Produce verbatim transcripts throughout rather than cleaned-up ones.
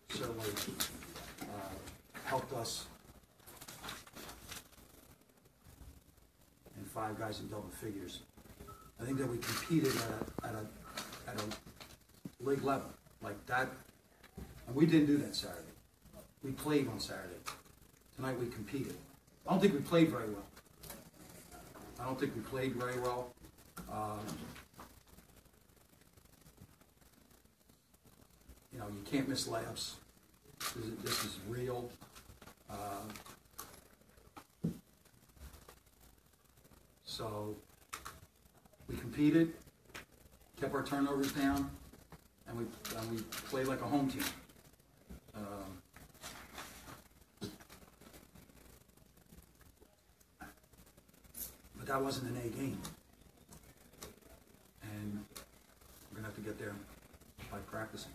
certainly uh, helped us. And five guys in double figures. I think that we competed at a, at a, at a league level like that. And we didn't do that Saturday. We played on Saturday. Tonight we competed. I don't think we played very well. I don't think we played very well. Um, you know, you can't miss layups. This is, this is real. Uh, so we competed, kept our turnovers down, and we and we played like a home team. Um, but that wasn't an A game, and we're gonna have to get there by practicing.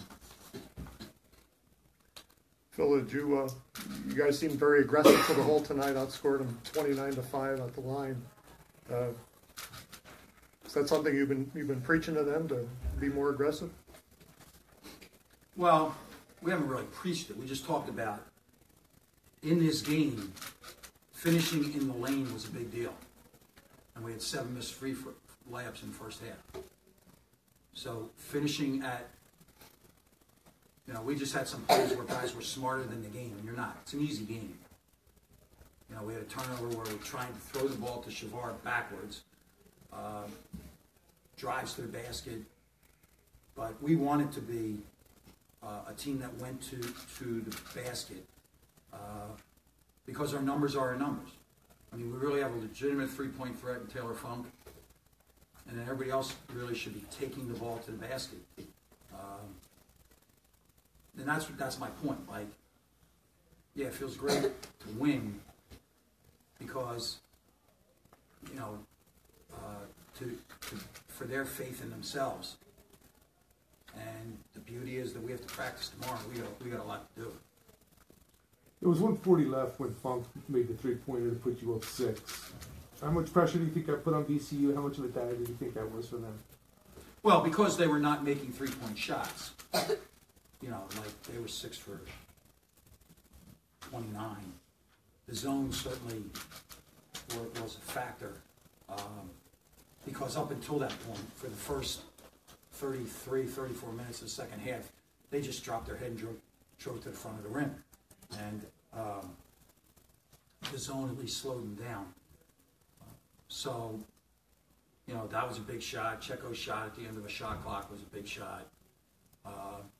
Phil, did you, uh, you guys seemed very aggressive for the whole tonight, outscored them twenty-nine to five at the line. Uh, is that something you've been, you've been preaching to them, to be more aggressive? Well, we haven't really preached it. We just talked about, in this game, finishing in the lane was a big deal. And we had seven missed free for layups in the first half. So finishing at, you know, we just had some plays where guys were smarter than the game, and you're not. It's an easy game. You know, we had a turnover where we're trying to throw the ball to Shavar backwards, uh, drives to the basket, but we wanted to be uh, a team that went to, to the basket uh, because our numbers are our numbers. I mean, we really have a legitimate three-point threat in Taylor Funk, and then everybody else really should be taking the ball to the basket. Um, and that's that's my point. Like, yeah, it feels great to win because, you know, uh, to, to for their faith in themselves. And the beauty is that we have to practice tomorrow. We got we got a lot to do. There was one forty left when Funk made the three-pointer to put you up six. How much pressure do you think that put on B C U? How much of a dagger do you think that was for them? Well, because they were not making three-point shots. You know, like they were six for twenty-nine. The zone certainly were, was a factor um, because up until that point, for the first thirty-three, thirty-four minutes of the second half, they just dropped their head and drove, drove to the front of the rim. And um, the zone at least slowed them down. So, you know, that was a big shot. Checo's shot at the end of a shot clock was a big shot. Uh,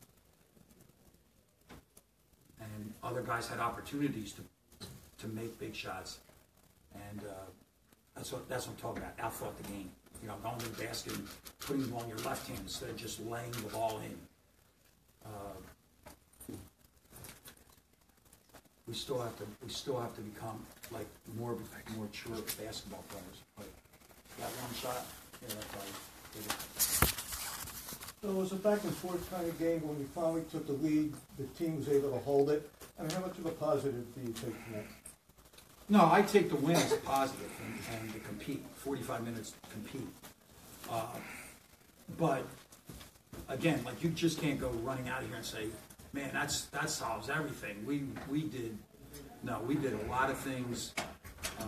and other guys had opportunities to to make big shots. And uh, that's what that's what I'm talking about. Outthought the game. You know, going to the basket and putting the ball in your left hand instead of just laying the ball in. Uh, we still have to we still have to become like more more mature basketball players. But that one shot, yeah, that's probably. So it was a back and forth kind of game. When you finally took the lead, the team was able to hold it. I mean, how much of a positive do you take from that? No, I take the win as a positive and, and to compete. forty-five minutes to compete. Uh, but again, like you just can't go running out of here and say, "Man, that's that solves everything." We we did no, we did a lot of things. Uh,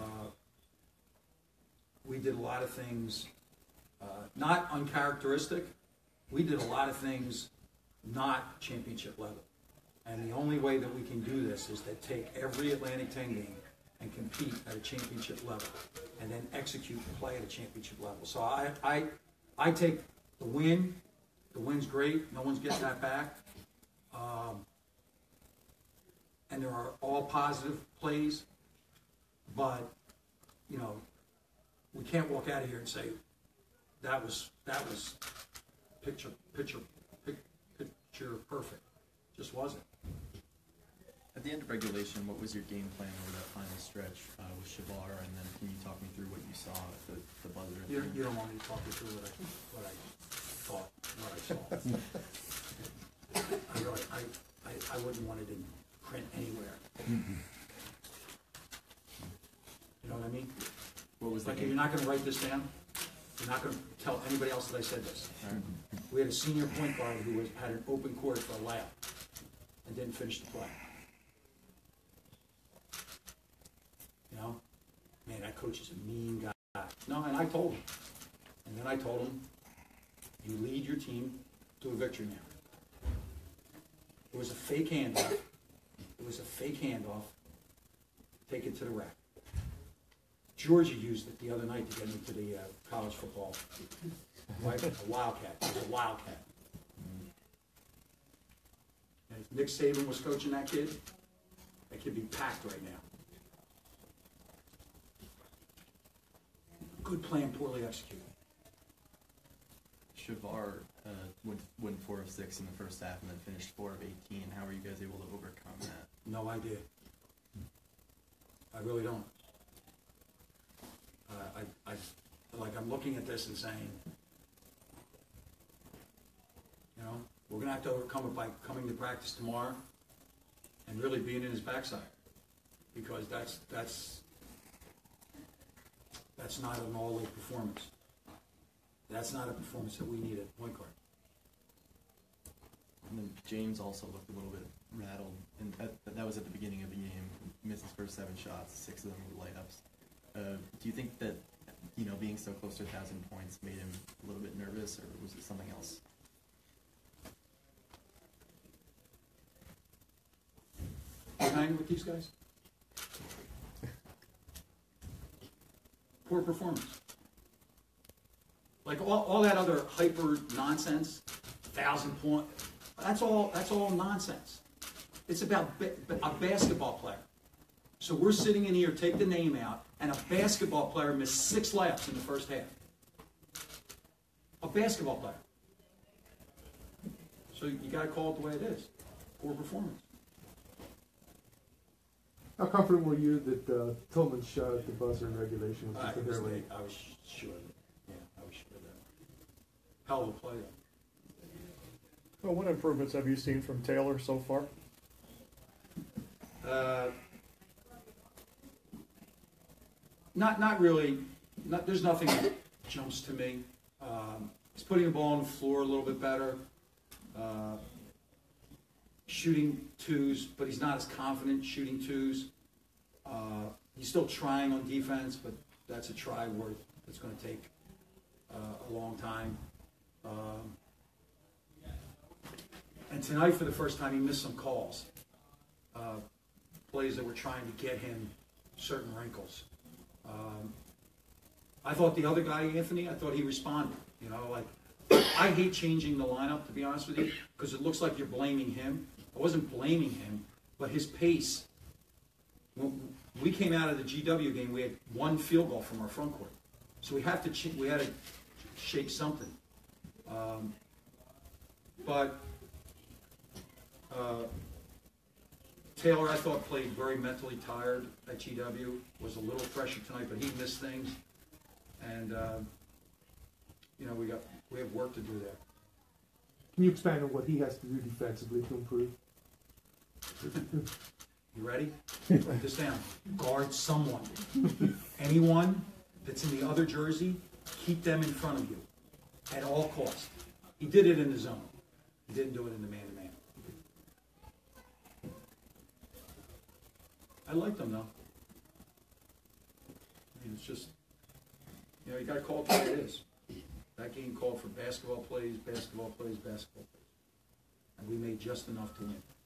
we did a lot of things uh, not uncharacteristic. We did a lot of things not championship level. And the only way that we can do this is to take every Atlantic ten game and compete at a championship level, and then execute and play at a championship level. So I, I, I take the win. The win's great. No one's getting that back. Um, and there are all positive plays, but you know, we can't walk out of here and say that was that was picture picture picture perfect. Just wasn't. At the end of regulation, what was your game plan over that final stretch uh, with Shavar, and then can you talk me through what you saw at the, the buzzer? You, you don't want me to talk you through what I, what I thought, what I saw. I, really, I, I, I wouldn't want it in print anywhere. Mm-hmm. You know what I mean? What was the like, game? you're not going to write this down. You're not going to tell anybody else that I said this. Right. We had a senior point guard who was, had an open court for a layup. and didn't finish the play. You know, man, that coach is a mean guy. No, and I told him. And then I told him, you lead your team to a victory now. It was a fake handoff. It was a fake handoff. Take it to the rack. Georgia used it the other night to get into the uh, college football. Right? A wildcat. It was a wildcat. And if Nick Saban was coaching that kid, that kid be packed right now. Good plan, poorly executed. Shavar uh, went, went four of six in the first half and then finished four of eighteen. How were you guys able to overcome that? No idea. I really don't. Uh, I, I, like, I'm looking at this and saying, you know, we're gonna have to overcome it by coming to practice tomorrow and really being in his backside, because that's that's that's not an all-out performance. That's not a performance that we need at point guard. And then James also looked a little bit rattled, and that, that was at the beginning of the game. Missed his first seven shots, six of them were layups. Uh, do you think that, you know, being so close to a thousand points made him a little bit nervous, or was it something else? You hang with these guys? Poor performance. Like all, all that other hyper nonsense, thousand point, that's all, that's all nonsense. It's about ba- a basketball player. So we're sitting in here, take the name out, and a basketball player missed six layups in the first half. A basketball player. So you gotta call it the way it is. Poor performance. How confident were you that uh, Tillman's shot at the buzzer in regulation was I just a was, hair late? I was sure of it. Yeah, I was sure of that. Hell of a play though. Well, what improvements have you seen from Taylor so far? Uh, not, not really. Not, there's nothing that jumps to me. Um, he's putting the ball on the floor a little bit better. Uh, shooting twos, but he's not as confident shooting twos. Uh, he's still trying on defense, but that's a try worth. It's going to take uh, a long time. Um, and tonight, for the first time, he missed some calls. Uh, plays that were trying to get him certain wrinkles. Um, I thought the other guy, Anthony, I thought he responded. You know, like, I hate changing the lineup, to be honest with you, because it looks like you're blaming him. I wasn't blaming him, but his pace. When we came out of the G W game, we had one field goal from our front court, so we have to ch- we had to shake something. Um, but uh, Taylor, I thought, played very mentally tired at G W. Was a little fresher tonight, but he missed things, and uh, you know we got we have work to do there. Can you expand on what he has to do defensively to improve? You ready? Write this down. Guard someone. Anyone that's in the other jersey, keep them in front of you at all costs. He did it in the zone. He didn't do it in the man-to-man. I like them, though. I mean, it's just, you know, you got to call it what it is. That game called for basketball plays, basketball plays, basketball plays. And we made just enough to win.